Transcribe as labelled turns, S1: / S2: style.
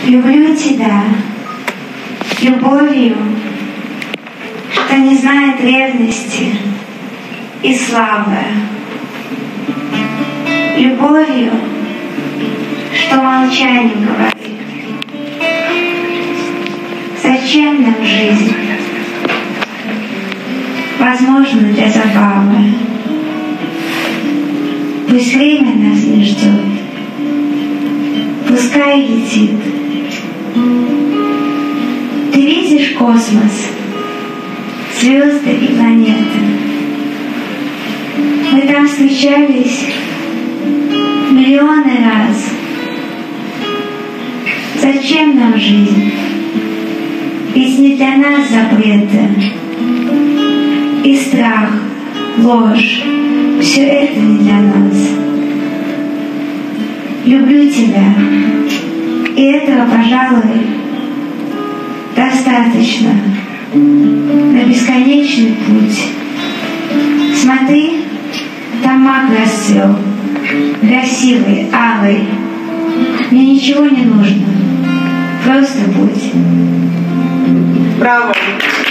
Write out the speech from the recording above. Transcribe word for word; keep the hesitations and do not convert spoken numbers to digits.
S1: Люблю тебя любовью, что не знает ревности и славы. Любовью, что молчанием говорит. Зачем нам жизнь? Возможно, для забавы. Пусть время нас не ждет, пускай летит. Ты видишь космос, звезды и планеты. Мы там встречались миллионы раз. Зачем нам жизнь? Ведь не для нас запреты. И страх, ложь, все это не для нас. Люблю тебя, и этого, пожалуй, достаточно на бесконечный путь. Смотри, там мак расцвел, красивый, алый. Мне ничего не нужно, просто будь.
S2: Браво!